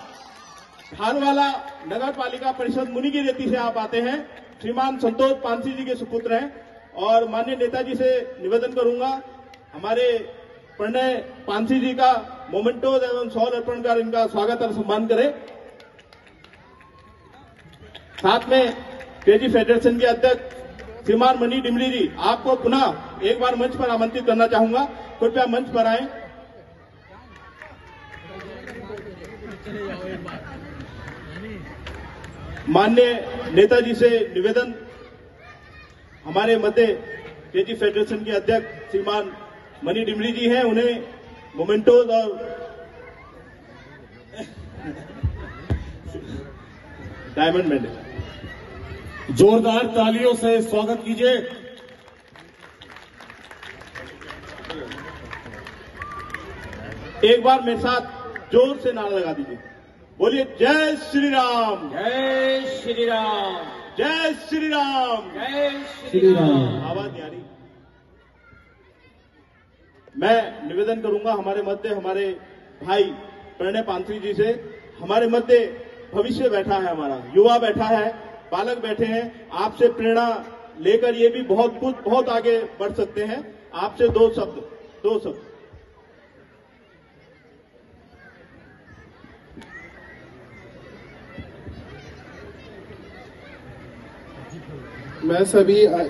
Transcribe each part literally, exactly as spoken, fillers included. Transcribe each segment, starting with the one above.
भालवाला नगर पालिका परिषद मुनिगिरेती से आप आते हैं, श्रीमान संतोष पानसी जी के सुपुत्र हैं। और माननीय नेताजी से निवेदन करूंगा, हमारे प्रणय पानसी जी का मोमेंटोज एवं शॉल अर्पण कर इनका स्वागत और सम्मान करें। साथ में केजी फेडरेशन के अध्यक्ष श्रीमान मनी डिमरी जी, आपको पुनः एक बार मंच पर आमंत्रित करना चाहूंगा, कृपया मंच पर आएं। माननीय नेताजी से निवेदन, हमारे मध्य केजी फेडरेशन के अध्यक्ष श्रीमान मनी डिमरी जी हैं, उन्हें मोमेंटोज और डायमंड मेडल जोरदार तालियों से स्वागत कीजिए। एक बार मेरे साथ जोर से नारा लगा दीजिए, बोलिए जय श्री राम, जय श्री राम, जय श्री राम, जय श्री राम। आवाज नहीं आ रही। मैं निवेदन करूंगा हमारे मध्य हमारे भाई प्रणय पानसी जी से, हमारे मध्य भविष्य बैठा है, हमारा युवा बैठा है, बालक बैठे हैं, आपसे प्रेरणा लेकर ये भी बहुत कुछ बहुत आगे बढ़ सकते हैं। आपसे दो शब्द दो शब्द मैं सभी आ...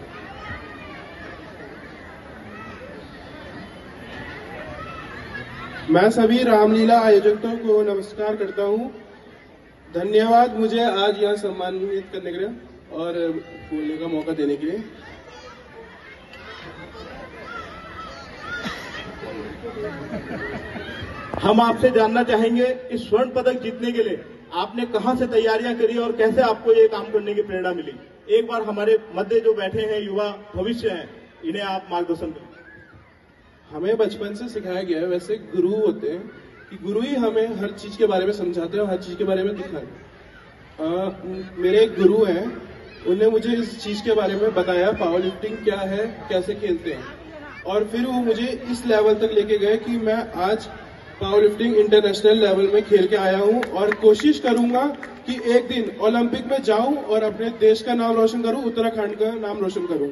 मैं सभी रामलीला आयोजकों को नमस्कार करता हूं। धन्यवाद मुझे आज यहां सम्मानित करने के लिए और बोलने का मौका देने के लिए। हम आपसे जानना चाहेंगे, इस स्वर्ण पदक जीतने के लिए आपने कहां से तैयारियां करी और कैसे आपको ये काम करने की प्रेरणा मिली? एक बार हमारे मध्य जो बैठे हैं युवा भविष्य हैं, इन्हें आप मार्गदर्शन करें। हमें बचपन से सिखाया गया है, वैसे गुरु होते हैं कि गुरु ही हमें हर चीज के बारे में समझाते हैं और हर चीज के बारे में दिखाते। मेरे एक गुरु हैं, उन्होंने मुझे इस चीज के बारे में बताया, पावर लिफ्टिंग क्या है, कैसे खेलते हैं, और फिर वो मुझे इस लेवल तक लेके गए कि मैं आज पावर लिफ्टिंग इंटरनेशनल लेवल में खेल के आया हूं और कोशिश करूंगा कि एक दिन ओलंपिक में जाऊं और अपने देश का नाम रोशन करूं, उत्तराखंड का नाम रोशन करूं।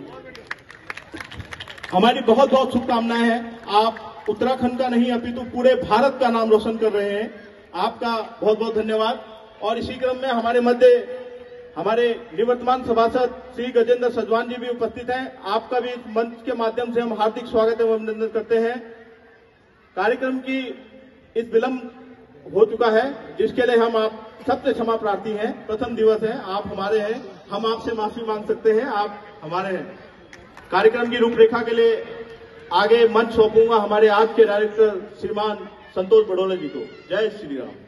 हमारी बहुत बहुत शुभकामनाएं हैं। आप उत्तराखंड का नहीं अपितु पूरे भारत का नाम रोशन कर रहे हैं। आपका बहुत बहुत धन्यवाद। और इसी क्रम में हमारे मध्य हमारे निवर्तमान सभासद श्री गजेंद्र सजवान जी भी उपस्थित हैं। आपका भी इस मंच के माध्यम से हम हार्दिक स्वागत एवं अभिनंदन करते हैं। कार्यक्रम की इस विलंब हो चुका है, जिसके लिए हम आप सबसे क्षमा प्रार्थी हैं। प्रथम दिवस है, आप हमारे हैं, हम आपसे माफी मांग सकते हैं, आप हमारे हैं। कार्यक्रम की रूपरेखा के लिए आगे मंच सौंपूंगा हमारे आज के डायरेक्टर श्रीमान संतोष बड़ोले जी को। जय श्री राम।